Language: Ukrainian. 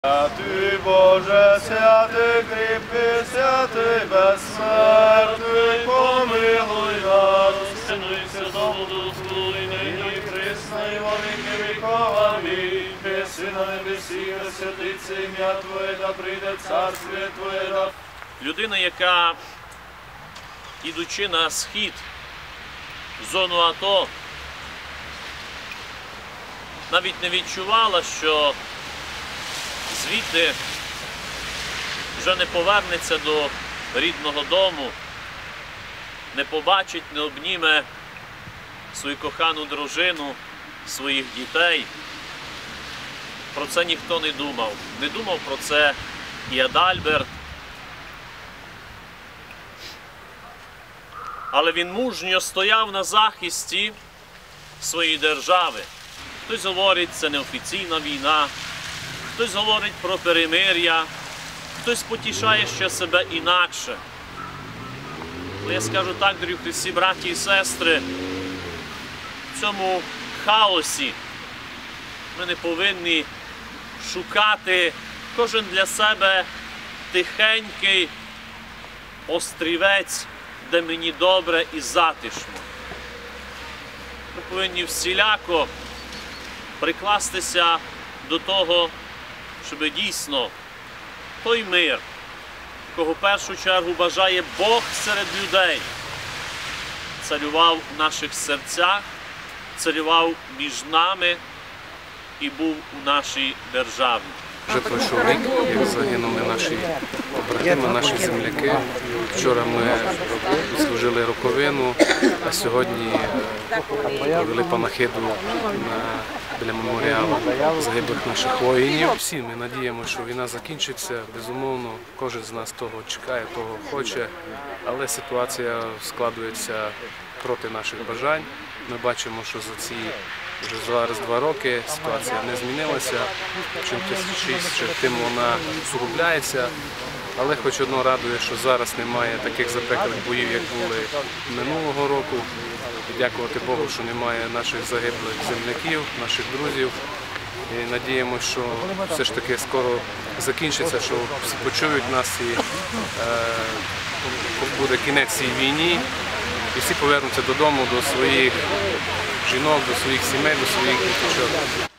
Святий Боже, святий кріпкий, святий безсмертний, помилуй нас. Сину і Святому Духу, і нині, і присно, і во віки віков. Амінь. Єси на небесі, да святиться ім'я Твоє, да прийде царствіє Твоє, да... Людина, яка, ідучи на схід, в зону АТО, навіть не відчувала, що звідти вже не повернеться до рідного дому, не побачить, не обніме свою кохану дружину, своїх дітей. Про це ніхто не думав. Не думав про це і Адальберт. Але він мужньо стояв на захисті своєї держави. Хтось говорить, це неофіційна війна, хтось говорить про перемир'я, хтось потішає ще себе інакше. Але я скажу так, дорогі в Христі, браті і сестри, в цьому хаосі ми не повинні шукати кожен для себе тихенький острівець, де мені добре і затишно. Ми повинні всіляко прикластися до того, щоб дійсно той мир, кого в першу чергу бажає Бог серед людей, царював в наших серцях, царював між нами і був у нашій державі. Вже пройшов рік, як загинули наші побратими, наші земляки. Вчора ми служили роковину, а сьогодні провели панахиду біля меморіалу загиблих наших воїнів. Всі ми надіємося, що війна закінчиться. Безумовно, кожен з нас того чекає, того хоче, але ситуація складується проти наших бажань. Ми бачимо, що за ці вже зараз 2 роки ситуація не змінилася, чим частіше, тим вона усугубляється. Але хоч одно радує, що зараз немає таких запеклих боїв, як були минулого року. І дякувати Богу, що немає наших загиблих земляків, наших друзів. І надіємося, що все ж таки скоро закінчиться, що всі почують нас і буде кінець цій війні. І всі повернуться додому, до своїх жінок, до своїх сімей, до своїх діточок.